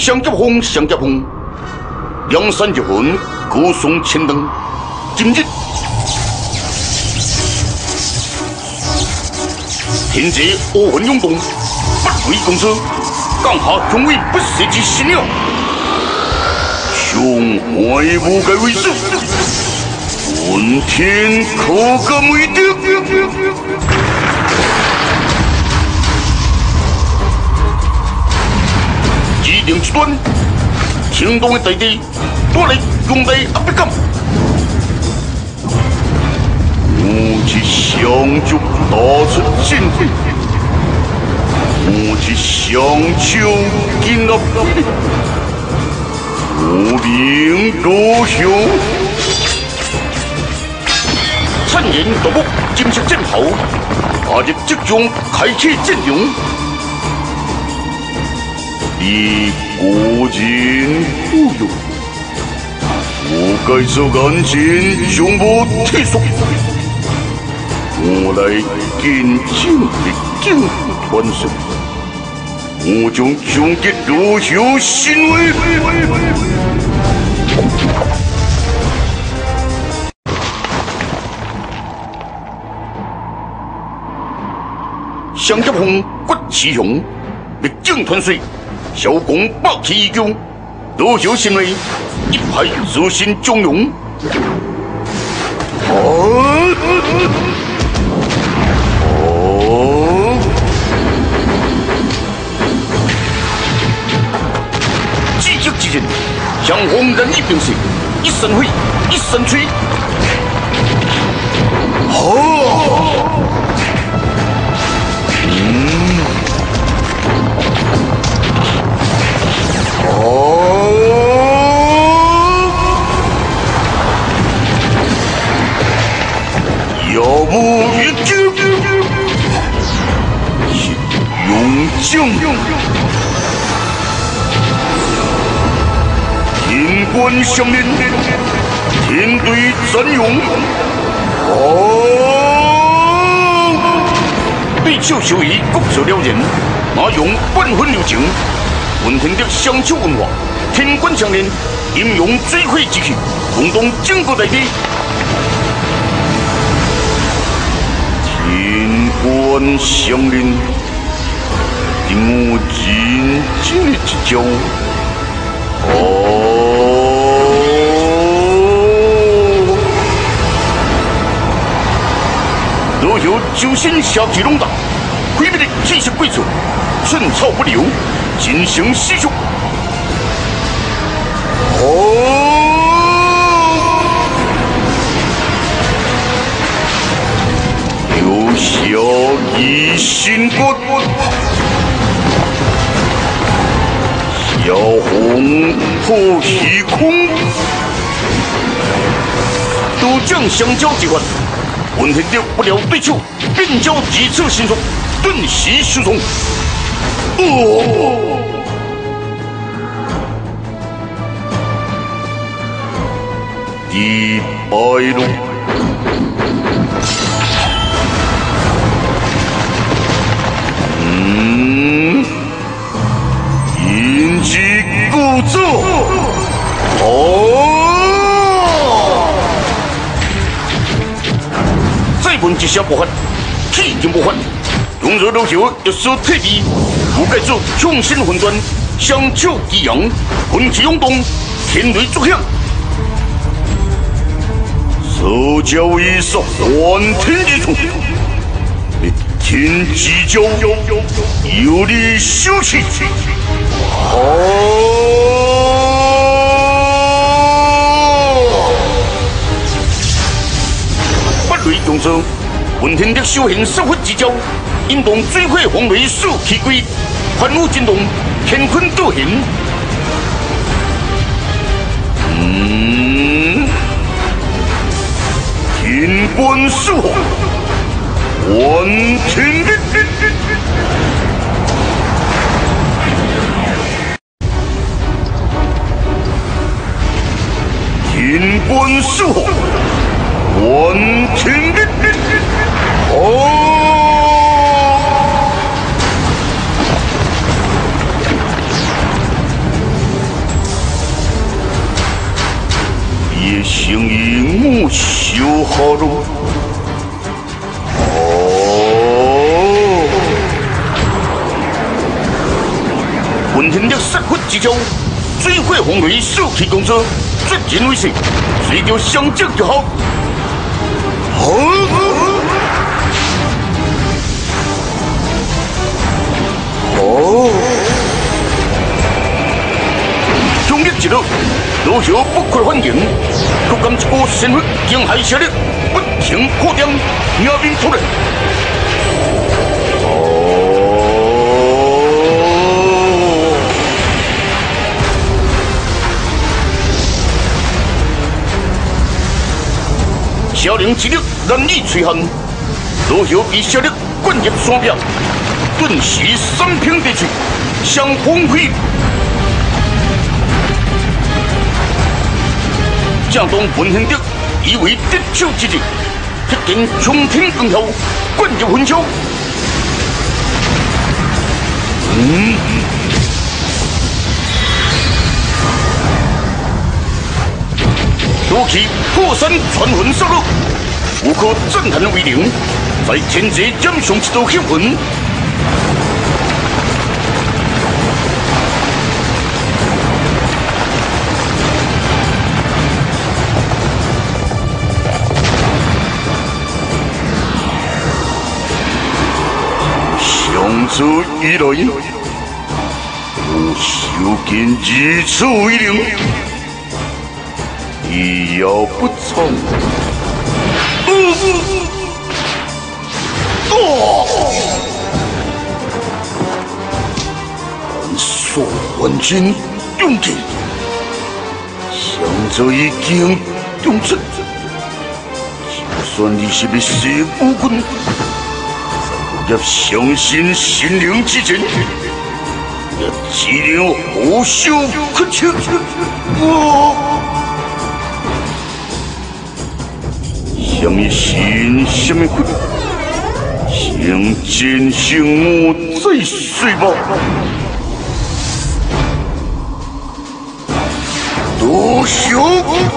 上甲风，上甲风，梁山一魂高耸千灯，今日天际乌云涌动，不为公车，降下雄伟不息之神鸟，雄怀无该为师，问天可敢为敌？指定一端，行动的大地，多来用来压迫感。我是相足打出阵地，我是相手紧握，无名罗雄，趁言夺目，金色战袍，下日即将开启阵容。你国人富有，我该做眼前将无退缩。我来见证的警团胜，我将终结罗雄行为。上甲风骨气雄，力争团水，小公霸气一强，罗雄行为一派热心忠勇。积极之人，像红人一平息，一身灰，一身吹。要不一击，勇将，天官相连，天对战勇。对手修为各色了然，马用半分流情，混天的相手文化，天官相连，应用最快之气，共同整个大地。天官相连，我认真的一招。若有九仙下体龙大，挥别的气势贵出，寸草不留，进行吸收。留下一心骨，小红破虚空，都将相交之患。闻天雕不了对手，便交几次心术，顿时失踪。第八路，引起故作。本一下不发，气劲不发，用热老球要说退避，覆盖住冲心混乱，相手激扬，魂气涌动，天雷作响，手脚一扫，万天一冲，天之交，有力休息。雷动手，混天的修行十分之交，引动最快风雷数气龟，万物震动，乾坤倒行。天官守候，万天地。天官守候。万天地， 有何如？混天的杀魂之招，水火风雷手气公作，绝人威势，随着相正就好。强烈之路，路上不可反迎，独感一股神力惊骇射力，不停扩张，压面突来。小灵之力难以摧撼，路上被射力灌入山壁，顿时三平地区，相崩溃。正当文天德以为得手之际，一根冲天光头灌入魂鞘。夺去破山传魂杀戮，无可震撼的威灵，在天际染上一道血痕。上次以来，我修建如此威灵。意要不从，万所万军用尽，相则已经用尽。就算你是要死无君，也相信心灵之剑，也只能无休可求。什么心，什么魂，相见相慕再睡吧。多修。